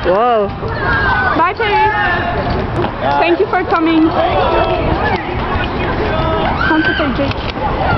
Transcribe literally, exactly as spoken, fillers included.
Whoa. Bye, Terry. Thank you for coming. Come to Jake.